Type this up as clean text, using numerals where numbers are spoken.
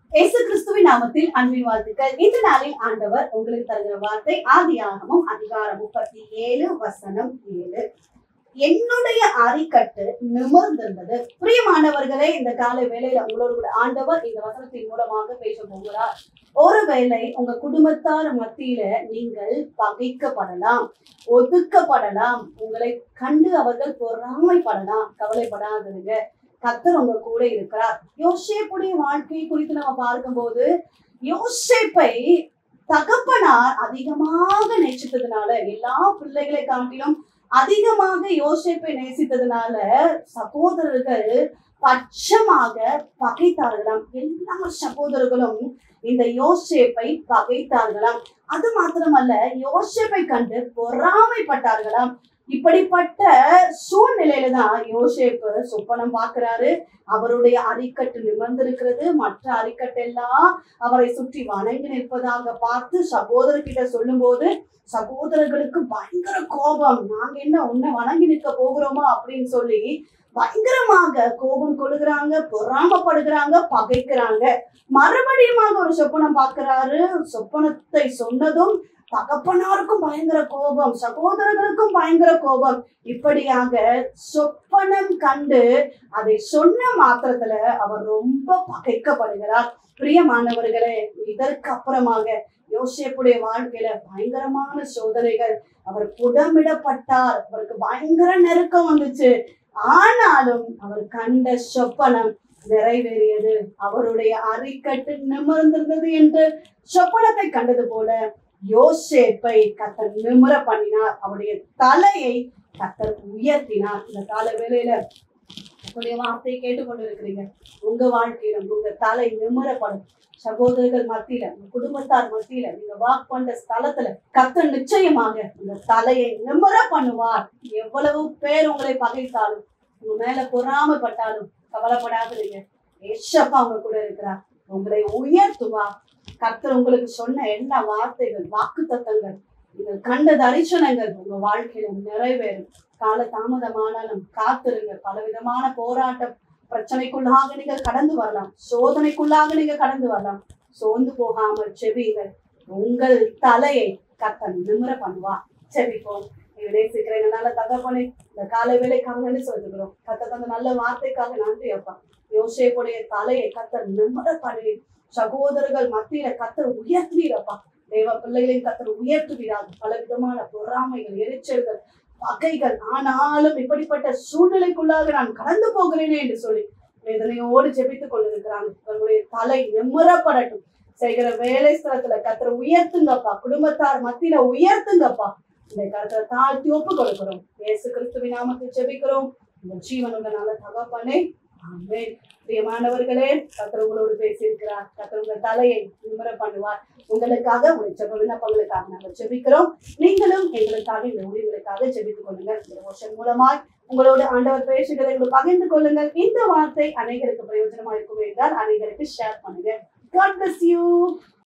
இயேசு கிறிஸ்துவின் நாமத்தில் அன்பின் வாழ்த்துக்கள். இந்த நாளில் ஆண்டவர் உங்களுக்கு தருகிற வார்த்தை ஆதியாகமம் அதிகாரம் 37 வசனம் 7. என்னுடைய அரிக்கட்டு நிமிர்ந்திருந்தது. பிரியமானவர்களே, இந்த காலை வேளையில உங்களோடு கூட ஆண்டவர் இந்த வசனத்தின் மூலமாக பேச போகிறார். ஒருவேளை உங்க குடும்பத்தார் மத்தியில நீங்கள் பகைக்கப்படலாம், ஒதுக்கப்படலாம், உங்களை கண்டு அவர்கள் பொறாமைப்படலாம். கவலைப்படாதீங்க, கர்த்தர் உங்க கூட இருக்கிறார். யோசேப்புடைய வாழ்க்கை குறித்து நம்ம பார்க்கும்போது, யோசேப்பை தகப்பனார் அதிகமாக நேசித்ததுனால, எல்லா பிள்ளைகளை காட்டிலும் அதிகமாக யோசேப்பை நேசித்ததுனால சகோதரர்கள் பட்சமாக பகைத்தார்களாம். எல்லா சகோதரர்களும் இந்த யோசேப்பை பகைத்தார்களாம். அது மாத்திரமல்ல, யோசேப்பை கண்டு பொறாமைப்பட்டார்களாம். இப்படிப்பட்ட சூழ்நிலையில தான் யோசேப்பு சொப்பனம் பார்க்கிறாரு. அவருடைய அரிக்கட்டு நிமிர்ந்திருக்கிறது. மற்ற அரிக்கட்டெல்லாம் அவரை சுற்றி வணங்கி நிற்பதாக பார்த்து சகோதரர்கிட்ட சொல்லும் போது சகோதரர்களுக்கு பயங்கர கோபம். நாங்க என்ன உன்னை வணங்கி நிற்க போகிறோமா அப்படின்னு சொல்லி பயங்கரமாக கோபம் கொள்ளுகிறாங்க, பொறாமப்படுகிறாங்க, பகைக்கிறாங்க. மறுபடியும் ஒரு சொப்பனம் பார்க்கிறாரு. சொப்பனத்தை சொன்னதும் தகப்பனாருக்கும் பயங்கர கோபம், சகோதரர்களுக்கும் பயங்கர கோபம். இப்படியாக சொப்பனம் கண்டு அதை சொன்ன மாத்திரத்துல அவர் ரொம்ப பகைக்கப்படுகிறார். பிரியமானவர்களே, இதற்கு அப்புறமாக யோசேப்புடைய வாழ்க்கையில பயங்கரமான சோதனைகள். அவர் புடமிடப்பட்டார், அவருக்கு பயங்கர நெருக்கம் வந்துச்சு. ஆனாலும் அவர் கண்ட சொப்பனம் நிறைவேறியது. அவருடைய அரிக்கட்டு நிமிர்ந்திருந்தது என்று சொப்பனத்தை கண்டது போல யோசேப்பை கர்த்தர் நிமிர பண்ணினார். அவருடைய தலையை கர்த்தர் உயர்த்தினார். இந்த கால வேளையில உங்களுடைய வார்த்தையை கேட்டுக்கொண்டு இருக்கிறீங்க. உங்க வாழ்க்கையிலும் உங்க தலை நிமிரப்படும். சகோதரர்கள் மத்தியில, உங்க குடும்பத்தார் மத்தியில, நீங்க வாக் பண்ற ஸ்தலத்துல கர்த்தர் நிச்சயமாக உங்க தலையை நிமிர பண்ணுவார். எவ்வளவு பேர் உங்களை பகைத்தாலும், உங்க மேல பொறாமைப்பட்டாலும் கவலைப்படாதீங்க. ஏசப்பா உங்க கூட இருக்கிறார், உங்களை உயர்த்துவார். கர்த்தர் உங்களுக்கு சொன்ன எல்லா வார்த்தைகள், வாக்கு தத்தங்கள், நீங்கள் கண்ட தரிசனங்கள் உங்க வாழ்க்கையில நிறைவேறும். கால தாமதமானாலும் காத்திருங்க. பலவிதமான போராட்டம், பிரச்சனைக்குள்ளாக நீங்கள் கடந்து வரலாம், சோதனைக்குள்ளாக நீங்க கடந்து வரலாம். சோர்ந்து போகாமல் செபியுங்கள். உங்கள் தலையை கர்த்தர் நிமிர பண்ணுவா. செபிப்போம். நீங்க நேசிக்கிறீங்கனால தகப்பனே, இந்த காலை வேலைக்காக நன்றி சொல்லுகிறோம். கர்த்தர் தந்த நல்ல வார்த்தைக்காக நன்றி அப்பா. யோசேப்புடைய தலையை கர்த்தர் நிமிர பண்ணி சகோதரர்கள் மத்தியில கர்த்தர் உயர்த்துவீரப்பா. தேவ பிள்ளைகளையும் கர்த்தர் உயர்த்துவீராக. பல விதமான பொறாமைகள், எரிச்சல்கள், பகைகள், ஆனாலும் இப்படிப்பட்ட சூழ்நிலைக்குள்ளாக நான் கடந்து போகிறேனே என்று சொல்லி வேதனையோடு ஜெபித்துக் கொண்டிருக்கிறாங்க. அவர்களுடைய தலை நிமிரப்படட்டும். செய்கிற வேலை ஸ்தலத்துல கர்த்தர் உயர்த்துங்கப்பா. குடும்பத்தார் மத்தியில உயர்த்துங்கப்பா. இந்த கர்த்தரை தாழ்த்தி ஒப்பு கொடுக்கிறோம். இயேசு கிறிஸ்துவின் நாமத்தில் ஜெபிக்கிறோம். இந்த ஜீவனுள்ள நல்ல தகப்பனே, ஆமென். பிரியமானவர்களே, கர்த்தர் உங்களோடு பேசியிருக்கிறார். கர்த்தர் உங்க தலையை நிமிர பண்ணுவார். உங்களுக்காக, உங்களுடைய ஜெப விண்ணப்பங்களுக்காக நாங்கள் ஜெபிக்கிறோம். நீங்களும் எங்களுக்காக, இந்த ஊழியர்களுக்காக ஜெபித்துக் கொள்ளுங்கள். இந்த மோஷன் மூலமாய் உங்களோடு ஆண்டவர் பேசுகிறதை எங்களுக்கு பகிர்ந்து கொள்ளுங்கள். இந்த வார்த்தை அனைவருக்கு பிரயோஜனமா இருக்கும் என்றால் அனைவருக்கு ஷேர் பண்ணுங்க. God bless you.